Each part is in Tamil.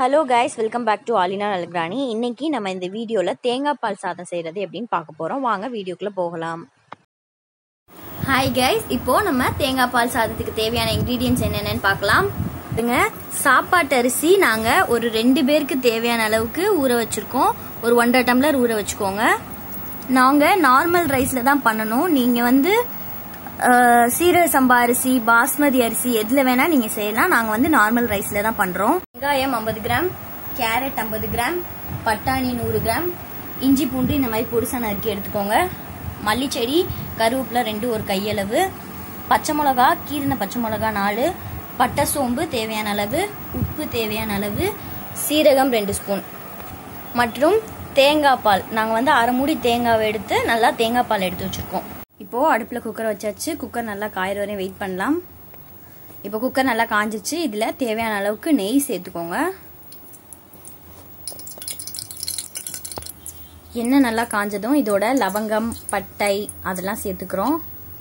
Hello guys, welcome back to Alina Nalkirani. இன்னைக்கு நம்ம இந்த வீடியோவில் தேங்காய் பால் சாதம் செய்கிறது எப்படின்னு பார்க்க போகிறோம். வாங்க வீடியோக்குள்ளே போகலாம். ஹாய் கைஸ், இப்போது நம்ம தேங்காய் பால் சாதத்துக்கு தேவையான இன்க்ரீடியன்ட்ஸ் என்னென்னு பார்க்கலாம். சாப்பாட்டு அரிசி நாங்கள் ஒரு 2 பேருக்கு தேவையான அளவுக்கு ஊற வச்சுருக்கோம். ஒரு 1.5 டம்ளர் ஊற வச்சுக்கோங்க. நாங்கள் நார்மல் ரைஸில் தான் பண்ணணும். நீங்கள் சீரக சம்பா அரிசி, பாஸ்மதி அரிசி எதுல வேணா நீங்க செய்யலாம். நாங்க நார்மல் ரைஸ்ல தான் பண்றோம். வெங்காயம் 50 கிராம், கேரட் 50 கிராம், பட்டாணி 100 கிராம், இஞ்சி பூண்டு இந்த மாதிரி பொடிசா நறுக்கி எடுத்துக்கோங்க. மல்லிச்செடி, கருவேப்பிலை 2 ஒரு கையளவு, பச்சை மிளகா, கீரின பச்சை மிளகா 4, பட்டை சோம்பு தேவையான அளவு, உப்பு தேவையான அளவு, சீரகம் 2 ஸ்பூன் மற்றும் தேங்காய் பால். நாங்க அரை மூடி தேங்காவை எடுத்து நல்லா தேங்காய் பால் எடுத்து வச்சிருக்கோம். இப்போ அடுப்பில் குக்கர் வச்சாச்சு. குக்கர் நல்லா காயிற வரையும் வெயிட் பண்ணலாம். இப்போ குக்கர் நல்லா காஞ்சிச்சு. இதில் தேவையான அளவுக்கு நெய் சேர்த்துக்கோங்க. எண்ணெய் நல்லா காஞ்சதும் இதோட லவங்கம், பட்டை அதெல்லாம் சேர்த்துக்கிறோம்.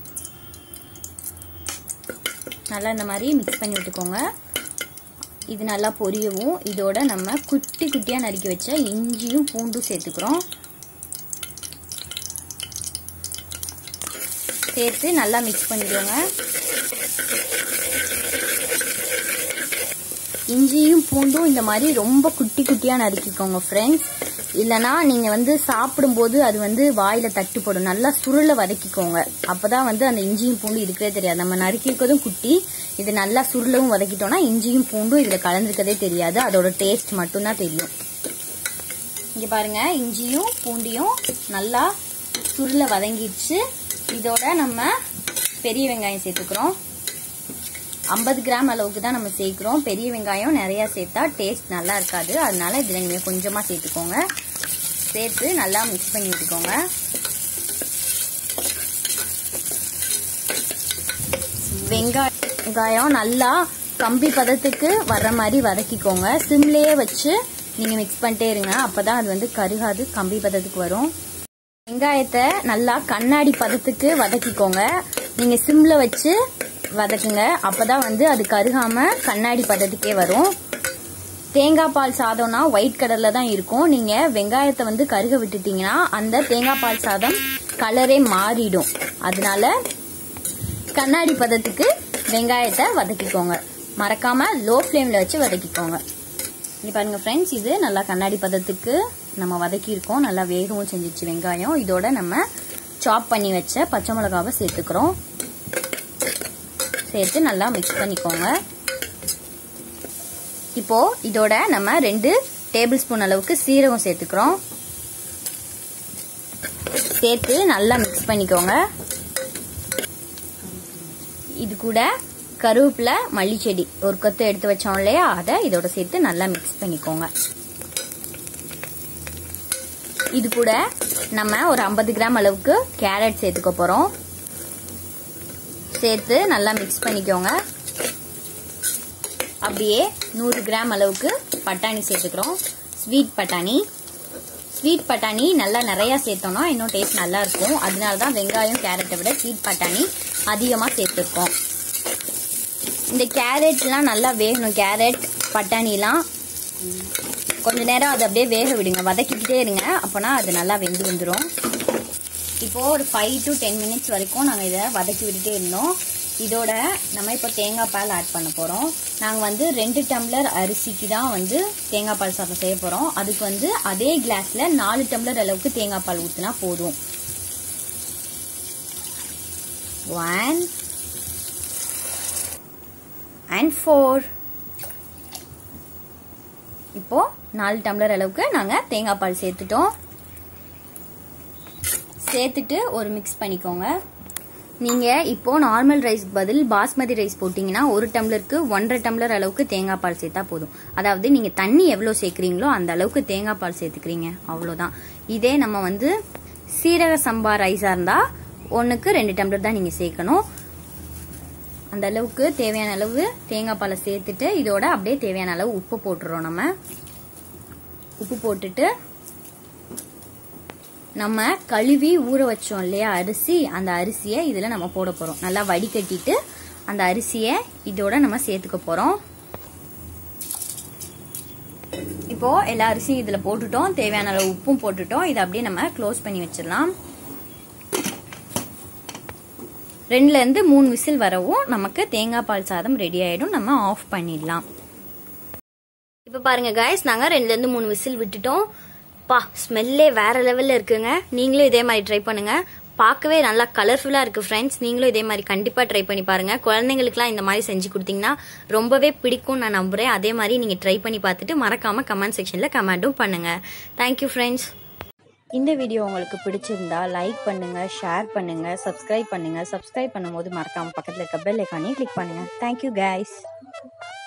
நல்லா இந்த மாதிரி மிக்ஸ் பண்ணி விட்டுக்கோங்க. இது நல்லா பொரியவும் இதோட நம்ம குட்டி குட்டியாக நறுக்கி வச்ச இஞ்சியும் பூண்டும் சேர்த்துக்கிறோம். சேர்த்து நல்லா மிக்ஸ் பண்ணிடுவோங்க. இஞ்சியும் பூண்டும் இந்த மாதிரி ரொம்ப குட்டி குட்டியாக நறுக்கிக்கோங்க ஃப்ரெண்ட்ஸ். இல்லைனா நீங்கள் சாப்பிடும்போது அது வாயில் தட்டுப்படும். நல்லா சுருளை வதக்கிக்கோங்க. அப்போ தான் அந்த இஞ்சியும் பூண்டும் இருக்கவே தெரியாது. நம்ம நறுக்கிருக்கதும் குட்டி, இது நல்லா சுருளவும் வதக்கிட்டோம்னா இஞ்சியும் பூண்டும் இதில் கலந்துருக்கதே தெரியாது. அதோட டேஸ்ட் மட்டும்தான் தெரியும். இங்கே பாருங்க, இஞ்சியும் பூண்டியும் நல்லா சுருளை வதங்கிடுச்சு. இதோட நம்ம பெரிய வெங்காயம் சேர்த்துக்கிறோம். 50 கிராம் அளவுக்கு தான் நம்ம சேர்க்கிறோம். பெரிய வெங்காயம் நிறைய சேர்த்தா டேஸ்ட் நல்லா இருக்காது. அதனால இதில் நீங்கள் கொஞ்சமாக சேர்த்துக்கோங்க. சேர்த்து நல்லா மிக்ஸ் பண்ணி விட்டுக்கோங்க. வெங்காயம் நல்லா கம்பி பதத்துக்கு வர்ற மாதிரி வதக்கிக்கோங்க. சிம்லேயே வச்சு நீங்கள் மிக்ஸ் பண்ணிட்டே இருங்க. அப்போ தான் அது கருகாது, கம்பி பதத்துக்கு வரும். வெங்காயத்தை நல்லா கண்ணாடி பதத்துக்கு வதக்கிக்கோங்க. நீங்க சிம்ல வச்சு வதக்குங்க. அப்பதான் அது கருகாம கண்ணாடி பதத்துக்கே வரும். தேங்காய் பால் சாதம்னா ஒயிட் கலர்ல தான் இருக்கும். நீங்க வெங்காயத்தை கருக விட்டுட்டீங்கன்னா அந்த தேங்காய் பால் சாதம் கலரே மாறிடும். அதனால கண்ணாடி பதத்துக்கு வெங்காயத்தை வதக்கிக்கோங்க. மறக்காம லோ ஃப்ளேம்ல வச்சு வதக்கிக்கோங்க. இங்க பாருங்க ஃப்ரெண்ட்ஸ், இது நல்லா கண்ணாடி பதத்துக்கு நம்ம வதக்கியிருக்கோம். நல்லா வேகவும் செஞ்சிச்சு வெங்காயம். இதோட நம்ம சாப் பண்ணி வச்ச பச்சை மிளகாவை சேர்த்துக்கிறோம். சேர்த்து நல்லா மிக்ஸ் பண்ணிக்கோங்க. இப்போ இதோட நம்ம 2 டேபிள் ஸ்பூன் அளவுக்கு சீரகம் சேர்த்துக்கிறோம். சேர்த்து நல்லா மிக்ஸ் பண்ணிக்கோங்க. இது கூட கருவேப்பிலை, மல்லிச்செடி ஒரு கொத்து எடுத்து வச்சோம் இல்லையா, அதை இதோட சேர்த்து நல்லா மிக்ஸ் பண்ணிக்கோங்க. இது கூட நம்ம ஒரு 50 கிராம் அளவுக்கு கேரட் சேர்த்துக்க போறோம். சேர்த்து நல்லா மிக்ஸ் பண்ணிக்கோங்க. அப்படியே 100 கிராம் அளவுக்கு பட்டாணி சேர்த்துக்கிறோம். ஸ்வீட் பட்டாணி நல்லா நிறைய சேர்த்தோம்னா இன்னும் டேஸ்ட் நல்லா இருக்கும். அதனாலதான் வெங்காயம் கேரட்டை விட ஸ்வீட் பட்டாணி அதிகமா சேர்த்துருக்கோம். இந்த கேரட்லாம் நல்லா வேகணும். கேரட் பட்டாணிலாம் கொஞ்ச நேரம் அது அப்படியே வேக விடுங்க. வதக்கிக்கிட்டே இருங்க. அப்போனா அது நல்லா வெந்து வந்துடும். இப்போ ஒரு 5 to 10 மினிட்ஸ் வரைக்கும் நாங்கள் இதை வதக்கி விட்டுட்டே இருந்தோம். இதோட நம்ம இப்போ தேங்காய் பால் ஆட் பண்ண போகிறோம். நாங்கள் 2 டம்ளர் அரிசிக்கு தான் தேங்காய் பால் சாதம் செய்ய போகிறோம். அதுக்கு அதே கிளாஸில் 4 டம்ளர் அளவுக்கு தேங்காய் பால் ஊற்றினா போதும். 1 and 4. இப்போ 4 டம்ளர் அளவுக்கு நாங்க தேங்காய் பால் சேர்த்துட்டோம். சேர்த்துட்டு ஒரு மிக்ஸ் பண்ணிக்கோங்க. நீங்க இப்போ நார்மல் ரைஸ்க்கு பதில் பாஸ்மதி ரைஸ் போட்டீங்கன்னா 1 டம்ளருக்கு 1.5 டம்ளர் அளவுக்கு தேங்காய் பால் சேர்த்தா போதும். அதாவது நீங்க தண்ணி எவ்வளவு சேர்க்கிறீங்களோ அந்த அளவுக்கு தேங்காய் பால் சேர்த்துக்கிறீங்க, அவ்வளவுதான். இதே நம்ம சீரக சம்பா ரைஸா இருந்தா 1க்கு 2 டம்ளர் தான் நீங்க சேர்க்கணும். அந்த அளவுக்கு தேவையான அளவு தேங்காய் பாலை சேர்த்துட்டு இதோட அப்படியே தேவையான அளவு உப்பு போட்டுறோம். நம்ம உப்பு போட்டுட்டு நம்ம கழுவி ஊற வச்சோம் இல்லையா அரிசி, அந்த அரிசியை இதுல நம்ம போட போறோம். நல்லா வடிகட்டிட்டு அந்த அரிசியை இதோட நம்ம சேர்த்துக்க போறோம். இப்போது எல்லா அரிசியும் இதில் போட்டுட்டோம், தேவையான அளவு உப்பும் போட்டுட்டோம். இதை அப்படியே நம்ம க்ளோஸ் பண்ணி வச்சிடலாம். 2லேருந்து 3 விசில் வரவும் நமக்கு தேங்காய் பால் சாதம் ரெடி ஆகிடும். நம்ம ஆஃப் பண்ணிடலாம். இப்போ பாருங்கள் காய்ஸ், நாங்கள் 2லேருந்து 3 விசில் விட்டுட்டோம். ஸ்மெல்லே வேற லெவலில் இருக்குங்க. நீங்களும் இதே மாதிரி ட்ரை பண்ணுங்கள். பார்க்கவே நல்லா கலர்ஃபுல்லாக இருக்குது ஃப்ரெண்ட்ஸ். நீங்களும் இதே மாதிரி கண்டிப்பாக ட்ரை பண்ணி பாருங்கள். குழந்தைங்களுக்குலாம் இந்த மாதிரி செஞ்சு கொடுத்தீங்கன்னா ரொம்பவே பிடிக்கும் நான் நம்புகிறேன். அதே மாதிரி நீங்கள் ட்ரை பண்ணி பார்த்துட்டு மறக்காமல் கமெண்ட் செக்ஷனில் கமெண்ட்டும் பண்ணுங்கள். Thank you friends. இந்த வீடியோ உங்களுக்கு பிடிச்சிருந்தா லைக் பண்ணுங்கள், ஷேர் பண்ணுங்கள், சப்ஸ்கிரைப் பண்ணுங்கள். சப்ஸ்கிரைப் பண்ணும்போது மறக்காமல் பக்கத்தில் இருக்க பெல் ஐக்கானையும் கிளிக் பண்ணுங்கள். Thank you guys.